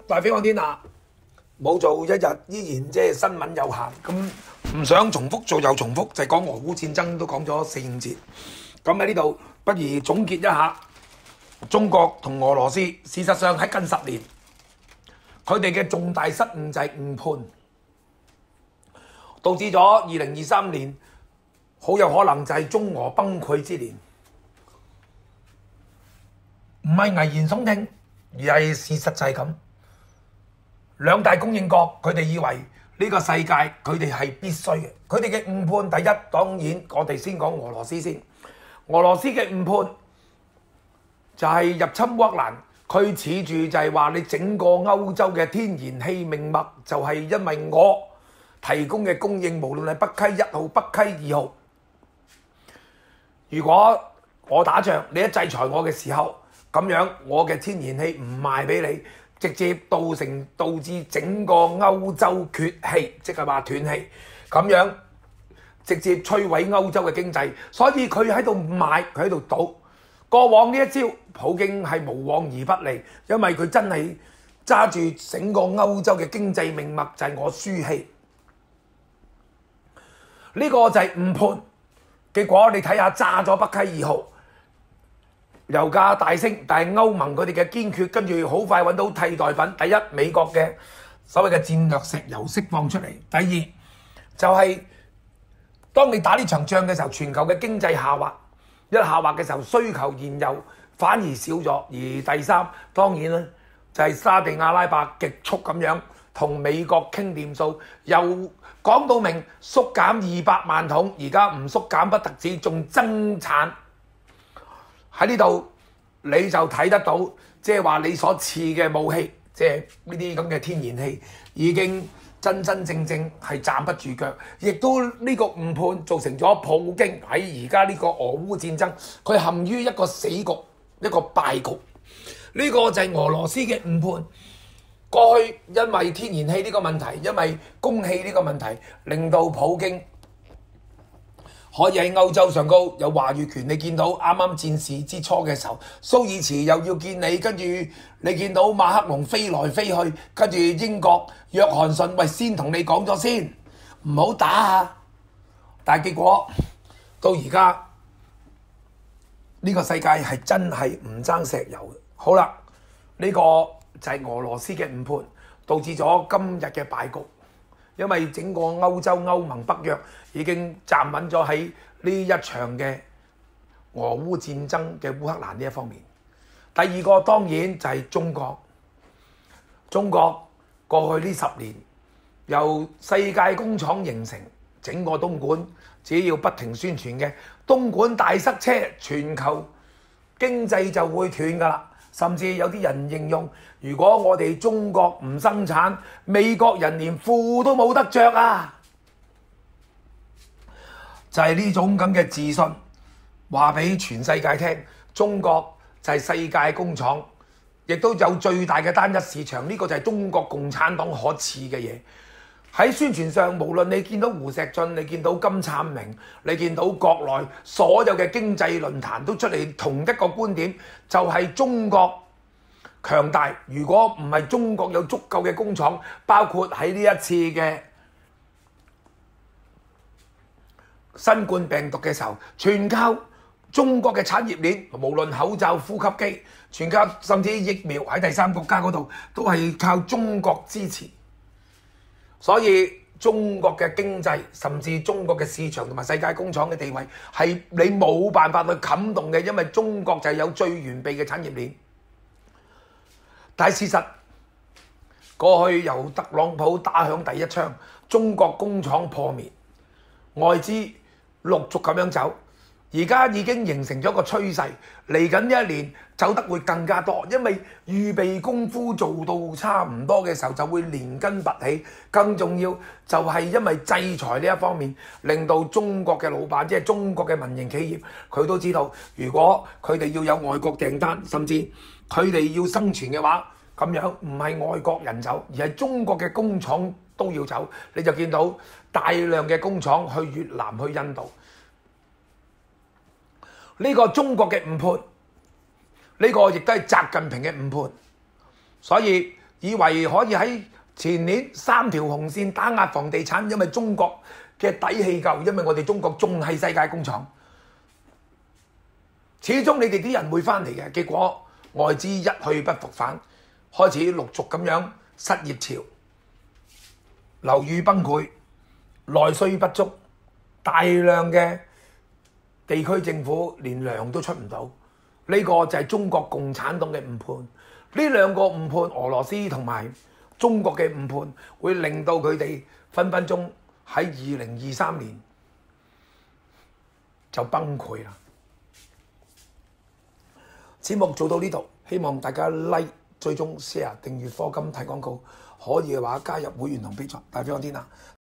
大飛看天下，冇做一日，依然即係新聞有限，咁唔想重複做又重複，就係講俄烏戰爭都講咗4、5節。咁喺呢度，不如總結一下中國同俄羅斯。事實上喺近10年，佢哋嘅重大失誤就係誤判，導致咗2023年好有可能就係中俄崩潰之年。唔係危言聳聽，而係事實就係咁。兩大供應國，佢哋以為呢個世界佢哋係必須嘅。佢哋嘅誤判，第一當然我哋先講俄羅斯先。俄羅斯嘅誤判就係入侵烏克蘭，佢恃住就係話你整個歐洲嘅天然氣命脈就係因為我提供嘅供應，無論係北溪1號、北溪2號。如果我打仗，你一制裁我嘅時候，咁樣我嘅天然氣唔賣俾你，直接導致整個歐洲缺氣，即係話斷氣，咁樣直接摧毀歐洲嘅經濟。所以佢喺度買，佢喺度賭。過往呢一招，普京係無往而不利，因為佢真係揸住整個歐洲嘅經濟命脈，就係我輸氣。呢個就係誤判。結果你睇下炸咗北溪2號。油價大升，但係歐盟佢哋嘅堅決，跟住好快揾到替代品。第一，美國嘅所謂嘅戰略石油釋放出嚟；第二，就係當你打呢場仗嘅時候，全球嘅經濟下滑，一下滑嘅時候，需求燃油反而少咗。而第三，當然啦，就係沙地阿拉伯極速咁樣同美國傾掂數，又講到明縮減200萬桶，而家唔縮減不特止，仲增產。喺呢度你就睇得到，即係話你所賜嘅武器，即係呢啲咁嘅天然氣，已經真正係站不住腳，亦都呢個誤判造成咗普京喺而家呢個俄烏戰爭，佢陷於一個死局，一個敗局。呢個就係俄羅斯嘅誤判。過去因為天然氣呢個問題，因為供氣呢個問題，令到普京可以喺歐洲上高有話語權。你見到啱啱戰事之初嘅時候，蘇爾茨又要見你，跟住你見到馬克龍飛來飛去，跟住英國約翰遜喂先同你講咗先，唔好打啊！但係結果到而家呢個世界係真係唔爭石油嘅。好啦，呢個就係俄羅斯嘅誤判，導致咗今日嘅敗局。因為整個歐洲、歐盟、北約已經站穩咗喺呢一場嘅俄烏戰爭嘅烏克蘭呢一方面。第二個當然就係中國。中國過去呢10年由世界工廠形成，整個東莞只要不停宣傳嘅東莞大塞車，全球經濟就會斷㗎啦。甚至有啲人形容，如果我哋中國唔生產，美國人連褲都冇得着啊！就係呢種咁嘅自信，話俾全世界聽，中國就係世界工廠，亦都有最大嘅單一市場。呢個就係中國共產黨可恥嘅嘢。喺宣傳上，無論你見到胡錫進，你見到金燦明，你見到國內所有嘅經濟論壇都出嚟同一個觀點，就係中國強大。如果唔係中國有足夠嘅工廠，包括喺呢一次嘅新冠病毒嘅時候，全靠中國嘅產業鏈，無論口罩、呼吸機，全靠甚至疫苗喺第三國家嗰度都係靠中國支持。所以中國嘅經濟，甚至中國嘅市場同埋世界工廠嘅地位，係你冇辦法去撼動嘅，因為中國就係有最完備嘅產業鏈。但係事實，過去由特朗普打響第一槍，中國工廠破滅，外資陸續咁樣走，而家已經形成咗個趨勢，嚟緊呢一年走得會更加多，因為預備功夫做到差唔多嘅時候，就會連根拔起。更重要就係因為制裁呢一方面，令到中國嘅老闆，即係中國嘅民營企業，佢都知道，如果佢哋要有外國訂單，甚至佢哋要生存嘅話，咁樣唔係外國人走，而係中國嘅工廠都要走。你就見到大量嘅工廠去越南、去印度。呢個中國嘅誤判，呢個亦都係習近平嘅誤判。所以以為可以喺前年3條紅線打壓房地產，因為中國嘅底氣夠，因為我哋中國仲係世界工廠，始終你哋啲人會翻嚟嘅。結果外資一去不復返，開始陸續咁樣失業潮、樓宇崩潰、內需不足，大量嘅地區政府連糧都出唔到，呢個就係中國共產黨嘅誤判。呢兩個誤判，俄羅斯同埋中國嘅誤判，會令到佢哋分分鐘喺2023年就崩潰啦。節目做到呢度，希望大家 like、追蹤、share、訂閱課金睇廣告，可以嘅話加入會員同 Patreon，大飛向天下。